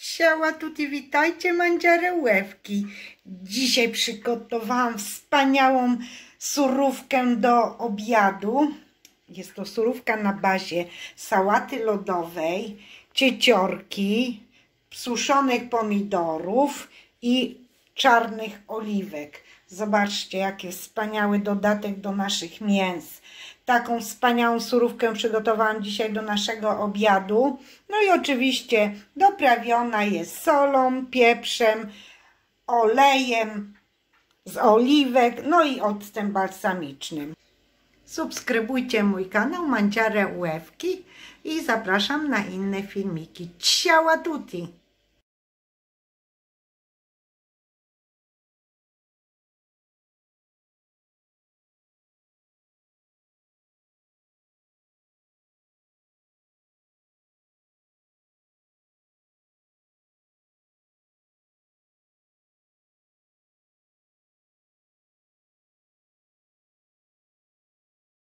Ciała tutaj, witajcie mandziarełewki. Dzisiaj przygotowałam wspaniałą surówkę do obiadu. Jest to surówka na bazie sałaty lodowej, cieciorki, suszonych pomidorów i czarnych oliwek. Zobaczcie, jaki wspaniały dodatek do naszych mięs. Taką wspaniałą surówkę przygotowałam dzisiaj do naszego obiadu. No i oczywiście doprawiona jest solą, pieprzem, olejem z oliwek, no i octem balsamicznym. Subskrybujcie mój kanał Mandziarełewki i zapraszam na inne filmiki. Ciała tutti!